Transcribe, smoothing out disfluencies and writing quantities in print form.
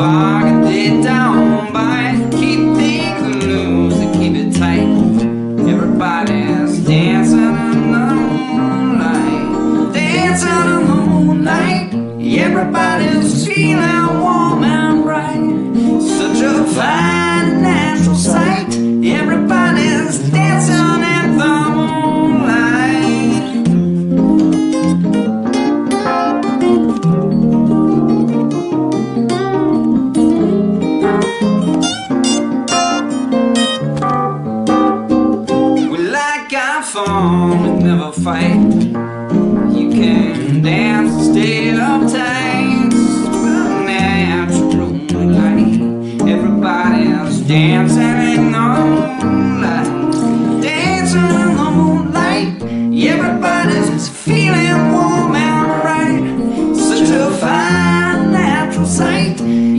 bargain they don't bite. Keep things loose and keep it tight. Everybody's dancing in the moonlight, dancing in the moonlight. Everybody's feeling warm and bright. Such a fine and natural sight. Everybody's dancing in the moonlight. We like our fun, we never fight. You can dance and stay uptight. Natural moonlight. Everybody's dancing in the moonlight, dancing in the moonlight. Everybody's feeling warm and bright. Such a fine natural sight.